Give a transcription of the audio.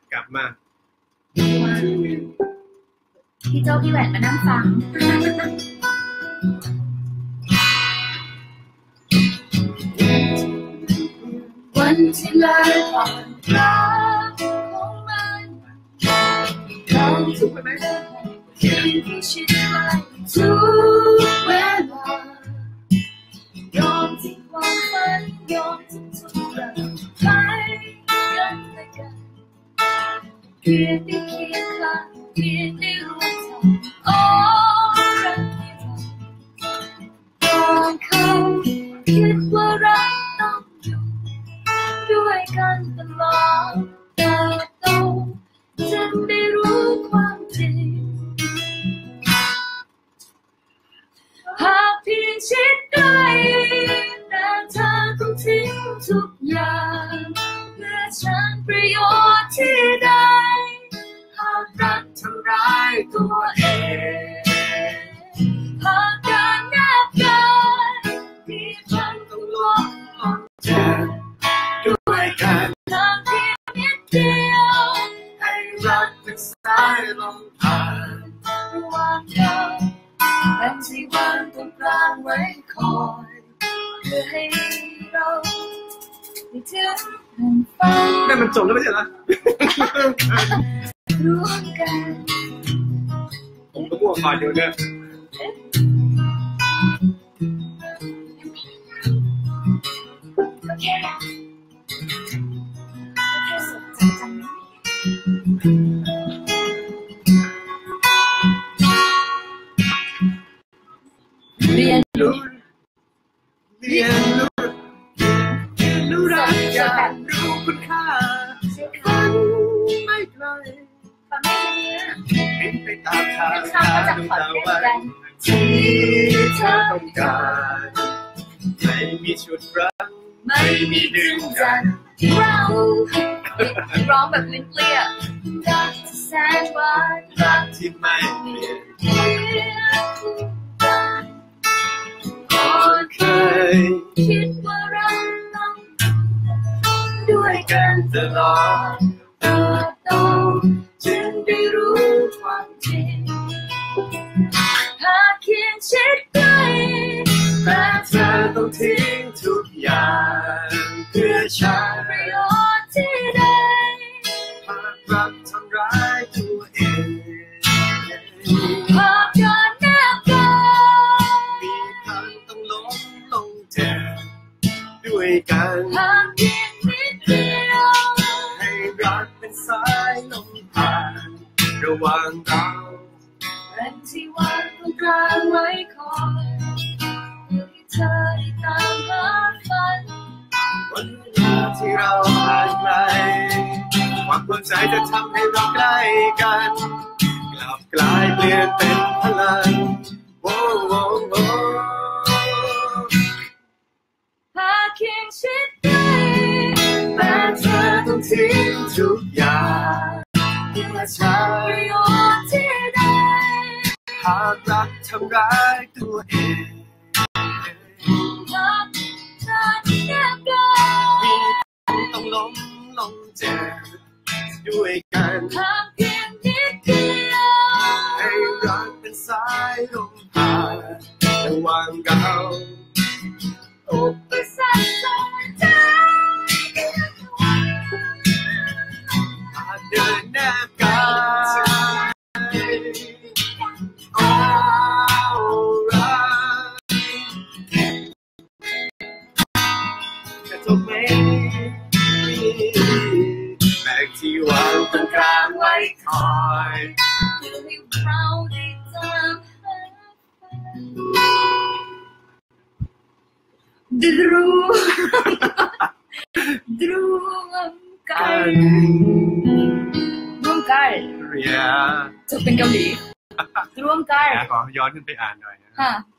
กลับมาพี่โจ้พี่แหวนมานั่งฟังวันที่ลายผ่านรักของมันเราทุกคนที่ชิดไว้ทุกเวลายอมทิ้งความฝันยอมทิ้งทุกอย่างไปกันและกันเพียงได้เคียงข้างเพียงได้รู้ทันโอ้รักที่เราก่อนเขาคิดว่ารักต้องอยู่ด้วยกันตลอดเติบโตจนได้รู้ความจริงหากเพียงชิดใกล้แต่เธอต้องทิ้งทุกอย่างเพื่อฉันประโยชน์ที่ได้หากรักทำร้ายตัวเองหากการแนบกายที่ฉันต้องลงเจ็บด้วยกันทางเพียงนิดเดียวให้รักเป็นสายลมผ่านระหว่างเราเป็นที่วางตรงกลางไว้คอยเพื่อให้เราได้ถึงแห่งฝันนั่นมันจบแล้วไม่ใช่เหรอร่วมกันผมก็ม่วงก่อนอยู่เนี่ยโอเคสนใจจังเรียนรู้รักอยากรู้คุณค่าฝันไม่ไกลฟังไม่ดีบินไปตามทางดูตามวันที่เธอต้องการไม่มีชุดรักไม่มีดึงดันเราร้องแบบลิ้นเปรี้ยรักที่แสนหวานรักที่ไม่เปลี่ยนเคยคิดว่าเราต้องด้วยกันตลอดเติบโตจึงได้รู้ความจริงหากเคียงชิดใกล้แต่เธอต้องทิ้งทุกอย่างเพื่อฉันประโยชน์ที่ได้หากรักทำร้ายตัวเองหากการแนบกายมีทางต้องล้มลงเจ็บด้วยกันหากเพียงนิดเดียวให้รักเป็นสายลมผ่านระหว่างเราเป็นที่วางตรงกลางไว้คอยเพื่อให้เธอได้ตามหาฝันวันเวลาที่เราห่างไกลความเข้าใจจะทำให้เราใกล้กันกลับกลายเปลี่ยนเป็นพลังโอ้โอ้โอ้หากเคียงชิดใกล้แต่เธอต้องทิ้งทุกอย่างเพื่อฉันประโยชน์ที่ได้หากรักทำร้ายตัวเองหากการแยกกันมีต้องล้มลงเจ็บด้วยกันหากเพียงนิดเดียวให้รักเป็นสายลมผ่านระหว่างเราอุปสรรคต่างใจอาจเดินหน้ากันโอ้รักจะจบไหมแบกที่วางตรงกลางไว้คอยเพื่อให้เราได้เจอร่วมกันเรียจะเป็นเกาหลีร่วมกันขอย้อนขึ้นไปอ่านหน่อยค่ะ